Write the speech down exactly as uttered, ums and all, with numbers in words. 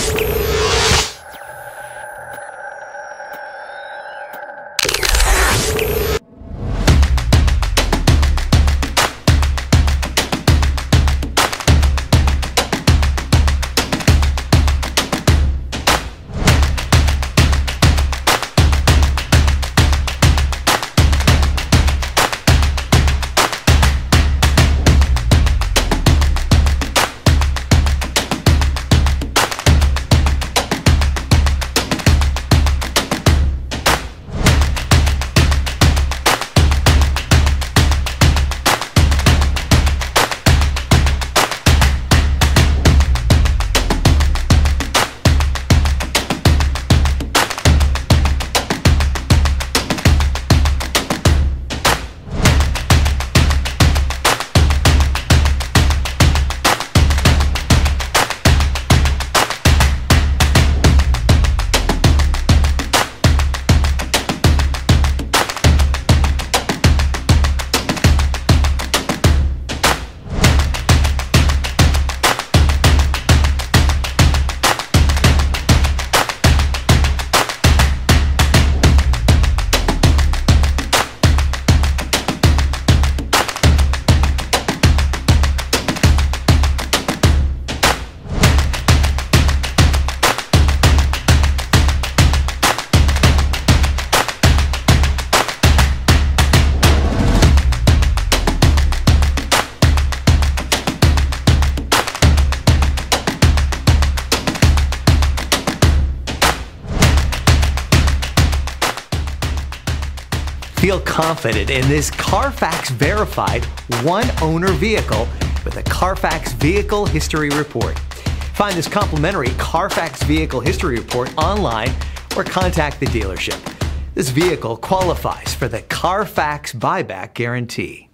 Feel confident in this Carfax verified one-owner vehicle with a Carfax Vehicle History Report. Find this complimentary Carfax Vehicle History Report online or contact the dealership. This vehicle qualifies for the Carfax Buyback Guarantee.